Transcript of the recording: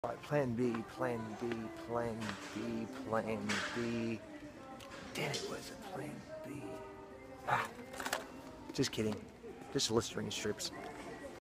Alright, plan B, plan B, plan B, plan B. Damn, it wasn't plan B. Ah, just kidding. Just Listerine strips.